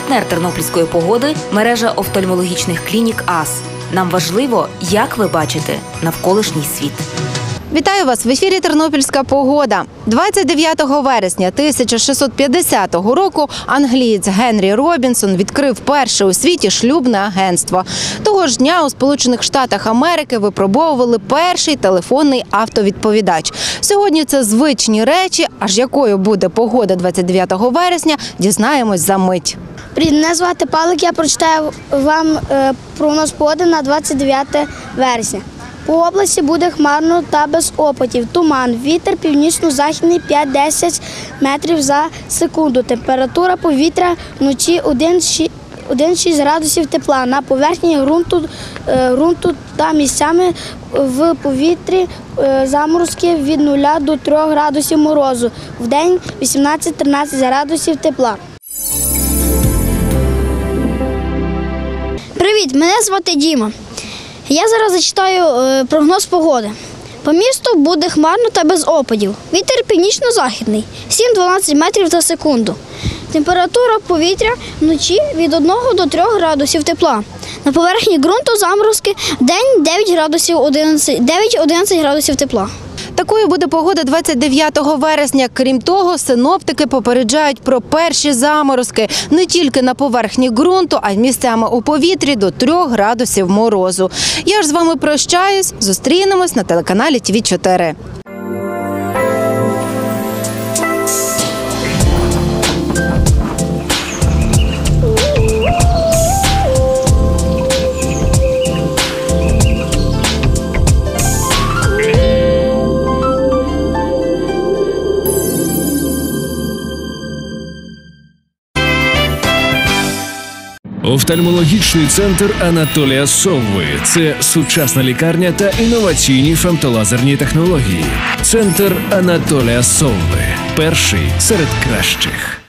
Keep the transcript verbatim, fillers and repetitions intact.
Партнер тернопільської погоди – мережа офтальмологічних клінік АС. Нам важливо, як ви бачите навколишній світ. Вітаю вас! В ефірі «Тернопільська погода». двадцять дев'ятого вересня тисяча шістсот п'ятдесятого року англієць Генрі Робінсон відкрив перше у світі шлюбне агентство. Того ж дня у Сполучених Штатах Америки випробовували перший телефонний автовідповідач. Сьогодні це звичні речі, аж якою буде погода двадцять дев'ятого вересня, дізнаємось за мить. Привіт, мене звати Павлик, я прочитаю вам е, прогноз погоди на двадцять дев'яте вересня. По області буде хмарно та без опадів. Туман, вітер північно-західний п'ять-десять метрів за секунду. Температура повітря вночі один-шість градусів тепла. На поверхні ґрунту, ґрунту та місцями в повітрі заморозки від нуля до трьох градусів морозу. Вдень вісімнадцять-тринадцять градусів тепла. Привіт, мене звати Діма. Я зараз зачитаю е, прогноз погоди. По місту буде хмарно та без опадів. Вітер північно-західний – сім-дванадцять метрів за секунду. Температура повітря вночі від одного до трьох градусів тепла. На поверхні ґрунту заморозки, вдень дев'ять-одинадцять градусів тепла. Такою буде погода двадцять дев'ятого вересня. Крім того, синоптики попереджають про перші заморозки не тільки на поверхні ґрунту, а й місцями у повітрі до трьох градусів морозу. Я ж з вами прощаюсь. Зустрінемось на телеканалі Т В чотири. Офтальмологічний центр Анатолія Совви – це сучасна лікарня та інноваційні фемтолазерні технології. Центр Анатолія Совви – перший серед кращих.